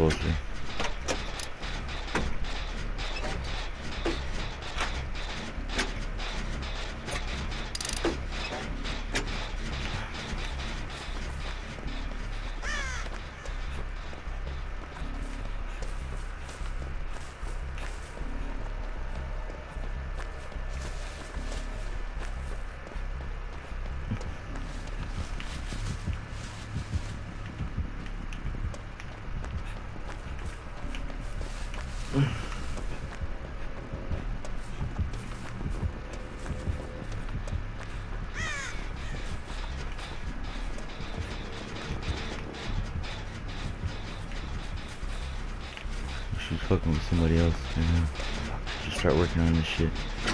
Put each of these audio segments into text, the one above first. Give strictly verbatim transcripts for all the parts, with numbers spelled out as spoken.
closer. She's fucking with somebody else right now. Just start working on this shit.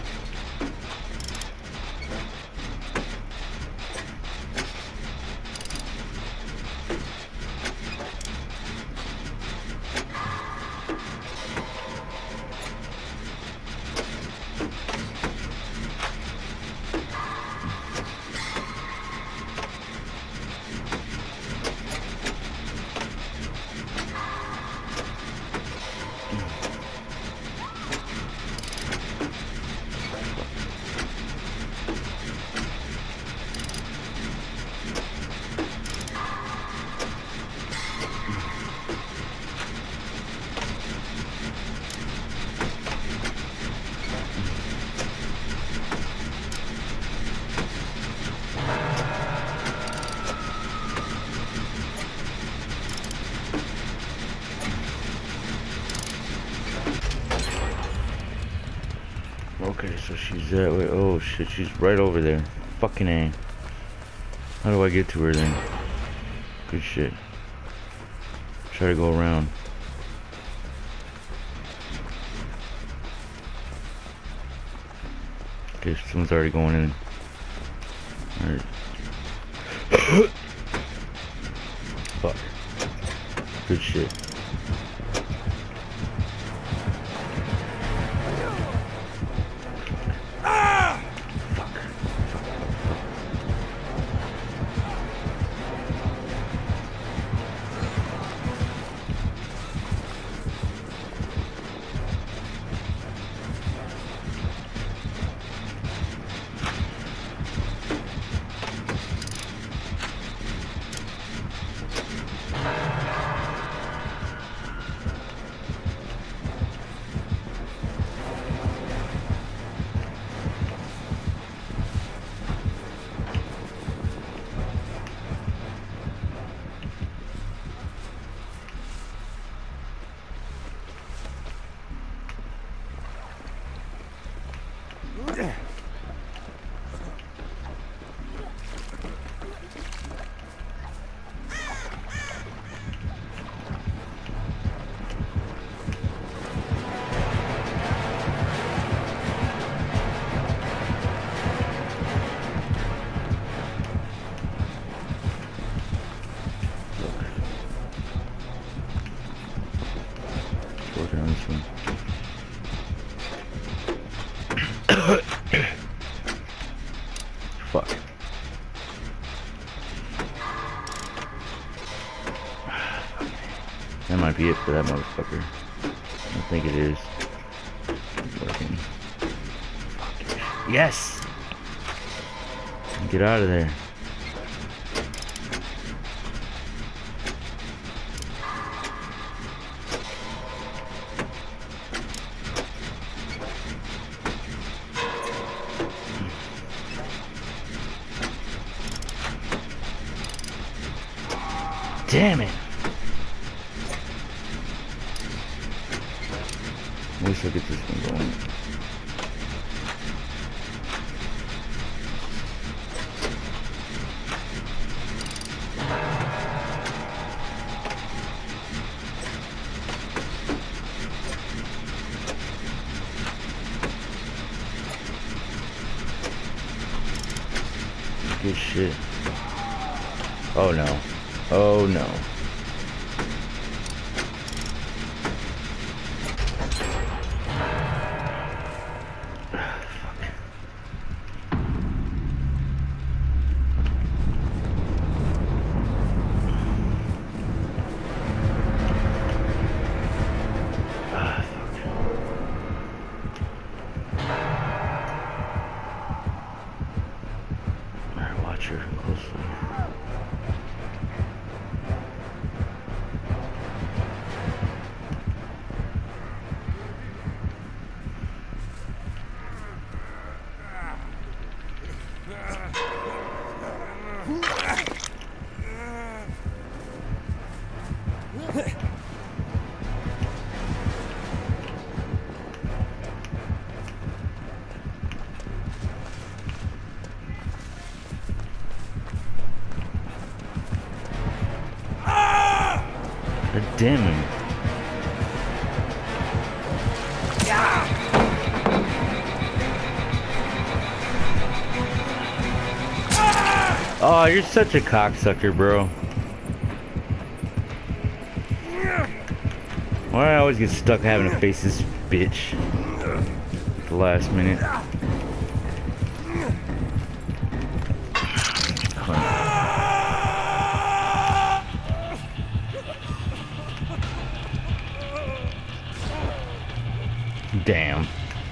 Okay, so she's that way. Oh shit, she's right over there. Fucking A. How do I get to her then? Good shit. Try to go around. Okay, someone's already going in. Alright. Fuck. Good shit. Working on this one. Fuck. That might be it for that motherfucker. I don't think it is. It's working. Fuck. Yes! Get out of there. Damn it! At least I'll get this one going. Good shit. Oh no. Oh no. damn him. Oh, you're such a cocksucker, bro. Why do I always get stuck having to face this bitch at the last minute? Damn.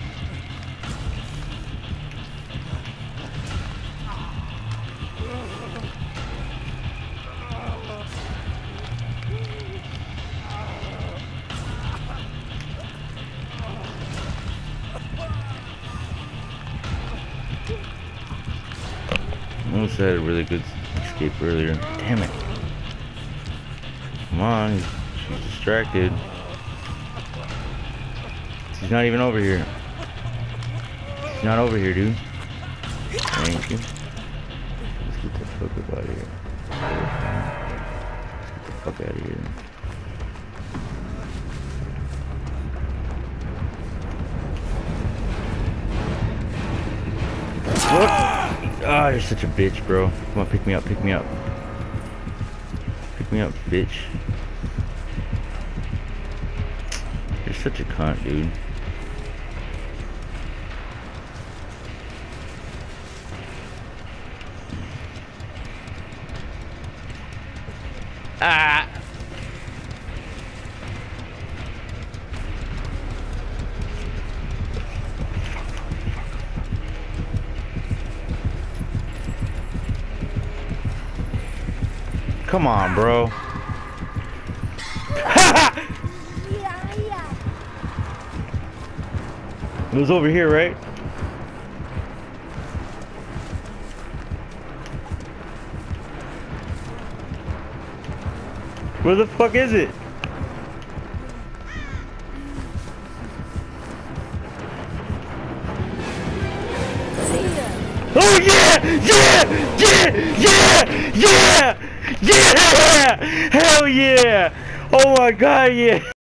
I almost had a really good escape earlier. Damn it. Come on, she's distracted. She's not even over here. She's not over here, dude. Thank you. Let's get the fuck up out of here. Let's get the fuck out of here. What? Ah, oh, you're such a bitch, bro. Come on, pick me up, pick me up. Pick me up, bitch. You're such a cunt, dude. Ah! Come on, bro. It was over here, right? Where the fuck is it? Oh yeah! Yeah! Yeah! Yeah! Yeah! Yeah! Hell yeah! Oh my god, yeah!